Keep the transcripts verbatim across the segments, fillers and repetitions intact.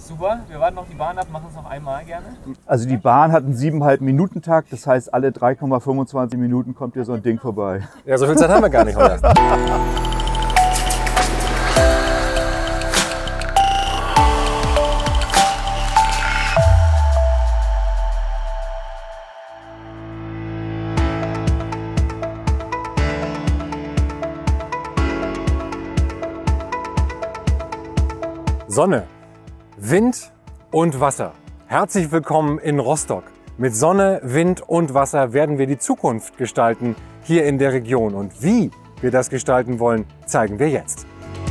Super, wir warten noch die Bahn ab, machen es noch einmal gerne. Also die Bahn hat einen siebeneinhalb Minuten Takt, das heißt alle drei Komma fünfundzwanzig Minuten kommt hier so ein Ding vorbei. Ja, so viel Zeit haben wir gar nicht heute. Sonne, Wind und Wasser. Herzlich willkommen in Rostock. Mit Sonne, Wind und Wasser werden wir die Zukunft gestalten hier in der Region. Und wie wir das gestalten wollen, zeigen wir jetzt.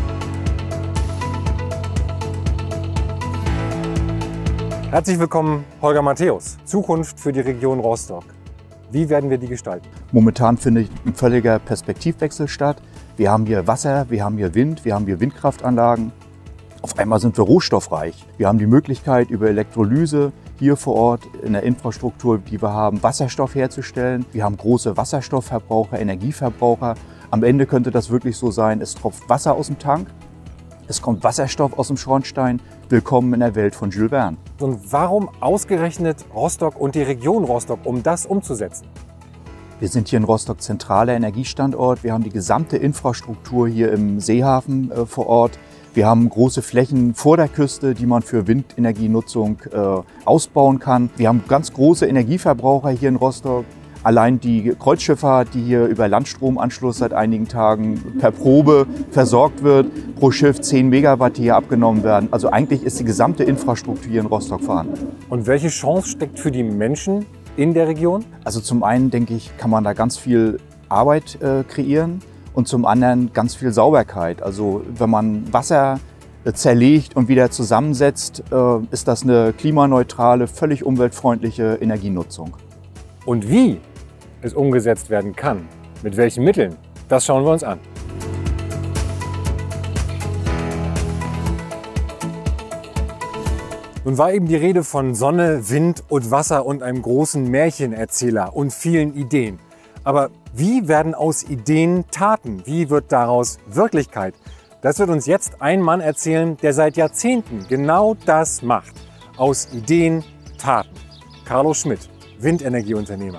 Herzlich willkommen, Holger Matthäus. Zukunft für die Region Rostock. Wie werden wir die gestalten? Momentan findet ein völliger Perspektivwechsel statt. Wir haben hier Wasser, wir haben hier Wind, wir haben hier Windkraftanlagen. Auf einmal sind wir rohstoffreich. Wir haben die Möglichkeit, über Elektrolyse hier vor Ort in der Infrastruktur, die wir haben, Wasserstoff herzustellen. Wir haben große Wasserstoffverbraucher, Energieverbraucher. Am Ende könnte das wirklich so sein, es tropft Wasser aus dem Tank, es kommt Wasserstoff aus dem Schornstein. Willkommen in der Welt von Jules Verne. Und warum ausgerechnet Rostock und die Region Rostock, um das umzusetzen? Wir sind hier in Rostock zentraler Energiestandort. Wir haben die gesamte Infrastruktur hier im Seehafen äh, vor Ort. Wir haben große Flächen vor der Küste, die man für Windenergienutzung äh, ausbauen kann. Wir haben ganz große Energieverbraucher hier in Rostock. Allein die Kreuzschifffahrt, die hier über Landstromanschluss seit einigen Tagen per Probe versorgt wird, pro Schiff zehn Megawatt, die hier abgenommen werden. Also eigentlich ist die gesamte Infrastruktur hier in Rostock vorhanden. Und welche Chance steckt für die Menschen in der Region? Also zum einen, denke ich, kann man da ganz viel Arbeit äh, kreieren. Und zum anderen ganz viel Sauberkeit. Also wenn man Wasser zerlegt und wieder zusammensetzt, ist das eine klimaneutrale, völlig umweltfreundliche Energienutzung. Und wie es umgesetzt werden kann, mit welchen Mitteln, das schauen wir uns an. Nun war eben die Rede von Sonne, Wind und Wasser und einem großen Märchenerzähler und vielen Ideen. Aber wie werden aus Ideen Taten? Wie wird daraus Wirklichkeit? Das wird uns jetzt ein Mann erzählen, der seit Jahrzehnten genau das macht. Aus Ideen Taten. Carlo Schmidt, Windenergieunternehmer.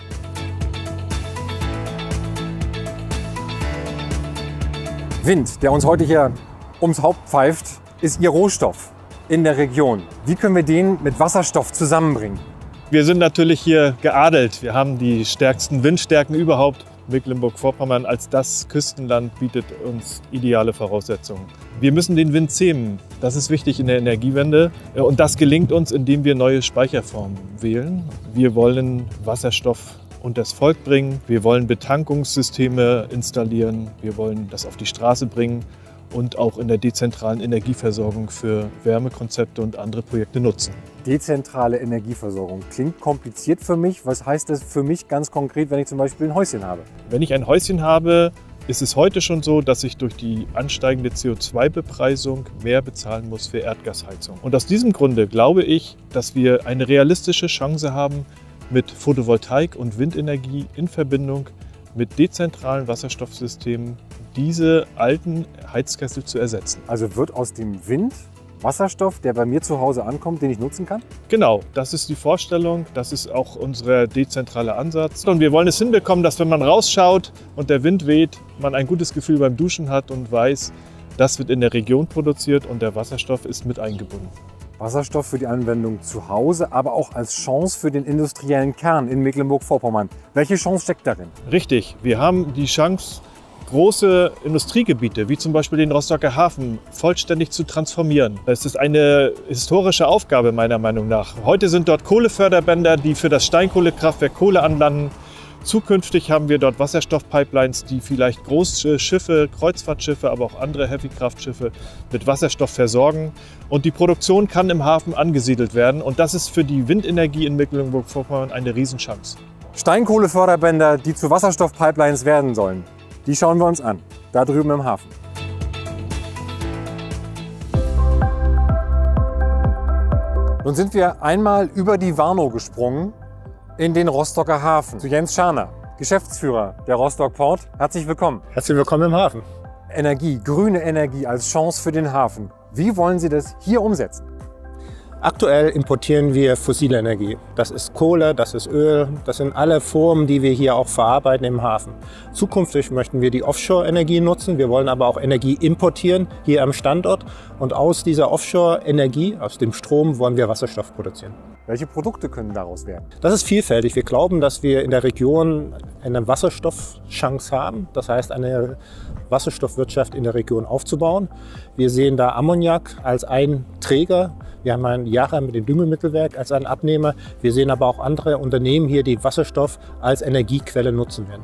Wind, der uns heute hier ums Haupt pfeift, ist Ihr Rohstoff in der Region. Wie können wir den mit Wasserstoff zusammenbringen? Wir sind natürlich hier geadelt. Wir haben die stärksten Windstärken überhaupt. Mecklenburg-Vorpommern als das Küstenland bietet uns ideale Voraussetzungen. Wir müssen den Wind zähmen. Das ist wichtig in der Energiewende. Und das gelingt uns, indem wir neue Speicherformen wählen. Wir wollen Wasserstoff unters Volk bringen. Wir wollen Betankungssysteme installieren. Wir wollen das auf die Straße bringen und auch in der dezentralen Energieversorgung für Wärmekonzepte und andere Projekte nutzen. Dezentrale Energieversorgung klingt kompliziert für mich. Was heißt das für mich ganz konkret, wenn ich zum Beispiel ein Häuschen habe? Wenn ich ein Häuschen habe, ist es heute schon so, dass ich durch die ansteigende C O zwei Bepreisung mehr bezahlen muss für Erdgasheizung. Und aus diesem Grunde glaube ich, dass wir eine realistische Chance haben, mit Photovoltaik und Windenergie in Verbindung mit dezentralen Wasserstoffsystemen diese alten Heizkessel zu ersetzen. Also wird aus dem Wind Wasserstoff, der bei mir zu Hause ankommt, den ich nutzen kann? Genau, das ist die Vorstellung, das ist auch unser dezentraler Ansatz. Und wir wollen es hinbekommen, dass wenn man rausschaut und der Wind weht, man ein gutes Gefühl beim Duschen hat und weiß, das wird in der Region produziert und der Wasserstoff ist mit eingebunden. Wasserstoff für die Anwendung zu Hause, aber auch als Chance für den industriellen Kern in Mecklenburg-Vorpommern. Welche Chance steckt darin? Richtig, wir haben die Chance, große Industriegebiete, wie zum Beispiel den Rostocker Hafen, vollständig zu transformieren. Das ist eine historische Aufgabe meiner Meinung nach. Heute sind dort Kohleförderbänder, die für das Steinkohlekraftwerk Kohle anlanden. Zukünftig haben wir dort Wasserstoffpipelines, die vielleicht große Schiffe, Kreuzfahrtschiffe, aber auch andere Heavy-Kraftschiffe mit Wasserstoff versorgen. Und die Produktion kann im Hafen angesiedelt werden. Und das ist für die Windenergie in Mecklenburg-Vorpommern eine Riesenchance. Steinkohleförderbänder, die zu Wasserstoffpipelines werden sollen. Die schauen wir uns an, da drüben im Hafen. Nun sind wir einmal über die Warnow gesprungen in den Rostocker Hafen zu Jens Scharner, Geschäftsführer der Rostock Port. Herzlich willkommen. Herzlich willkommen im Hafen. Energie, grüne Energie als Chance für den Hafen. Wie wollen Sie das hier umsetzen? Aktuell importieren wir fossile Energie. Das ist Kohle, das ist Öl, das sind alle Formen, die wir hier auch verarbeiten im Hafen. Zukünftig möchten wir die Offshore-Energie nutzen. Wir wollen aber auch Energie importieren hier am Standort. Und aus dieser Offshore-Energie, aus dem Strom, wollen wir Wasserstoff produzieren. Welche Produkte können daraus werden? Das ist vielfältig. Wir glauben, dass wir in der Region eine Wasserstoffchance haben. Das heißt, eine Wasserstoffwirtschaft in der Region aufzubauen. Wir sehen da Ammoniak als ein Träger. Wir haben ein Yara mit dem Düngemittelwerk als einen Abnehmer. Wir sehen aber auch andere Unternehmen hier, die Wasserstoff als Energiequelle nutzen werden.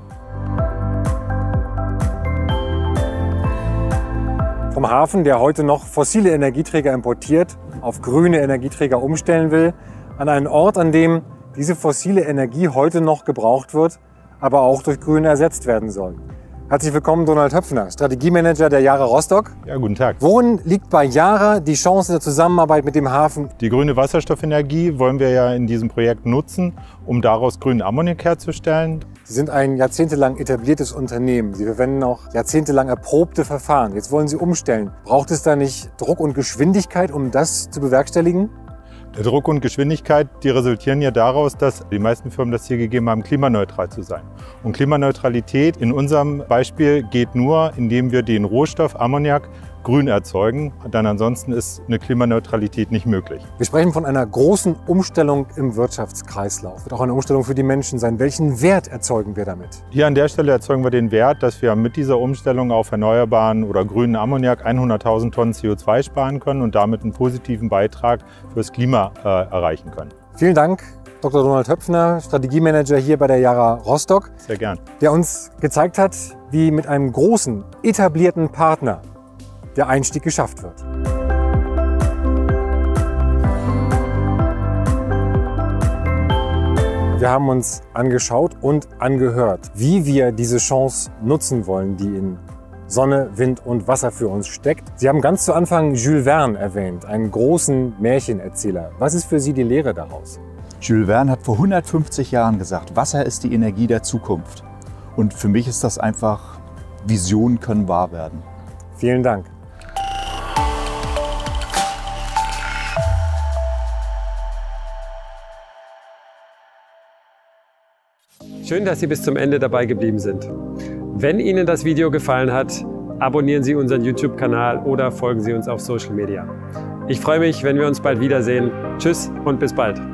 Vom Hafen, der heute noch fossile Energieträger importiert, auf grüne Energieträger umstellen will, an einen Ort, an dem diese fossile Energie heute noch gebraucht wird, aber auch durch grüne ersetzt werden soll. Herzlich willkommen, Donald Höpfner, Strategiemanager der Yara Rostock. Ja, guten Tag. Worin liegt bei Yara die Chance der Zusammenarbeit mit dem Hafen? Die grüne Wasserstoffenergie wollen wir ja in diesem Projekt nutzen, um daraus grünen Ammoniak herzustellen. Sie sind ein jahrzehntelang etabliertes Unternehmen. Sie verwenden auch jahrzehntelang erprobte Verfahren. Jetzt wollen Sie umstellen. Braucht es da nicht Druck und Geschwindigkeit, um das zu bewerkstelligen? Der Druck und Geschwindigkeit, die resultieren ja daraus, dass die meisten Firmen das Ziel gegeben haben, klimaneutral zu sein. Und Klimaneutralität in unserem Beispiel geht nur, indem wir den Rohstoff Ammoniak grün erzeugen. Dann ansonsten ist eine Klimaneutralität nicht möglich. Wir sprechen von einer großen Umstellung im Wirtschaftskreislauf. Wird auch eine Umstellung für die Menschen sein. Welchen Wert erzeugen wir damit? Hier an der Stelle erzeugen wir den Wert, dass wir mit dieser Umstellung auf erneuerbaren oder grünen Ammoniak hunderttausend Tonnen C O zwei sparen können und damit einen positiven Beitrag fürs Klima äh, erreichen können. Vielen Dank, Doktor Donald Höpfner, Strategiemanager hier bei der Yara Rostock. Sehr gern. Der uns gezeigt hat, wie mit einem großen, etablierten Partner der Einstieg geschafft wird. Wir haben uns angeschaut und angehört, wie wir diese Chance nutzen wollen, die in Sonne, Wind und Wasser für uns steckt. Sie haben ganz zu Anfang Jules Verne erwähnt, einen großen Märchenerzähler. Was ist für Sie die Lehre daraus? Jules Verne hat vor hundertfünfzig Jahren gesagt, Wasser ist die Energie der Zukunft. Und für mich ist das einfach, Visionen können wahr werden. Vielen Dank. Schön, dass Sie bis zum Ende dabei geblieben sind. Wenn Ihnen das Video gefallen hat, abonnieren Sie unseren YouTube-Kanal oder folgen Sie uns auf Social Media. Ich freue mich, wenn wir uns bald wiedersehen. Tschüss und bis bald.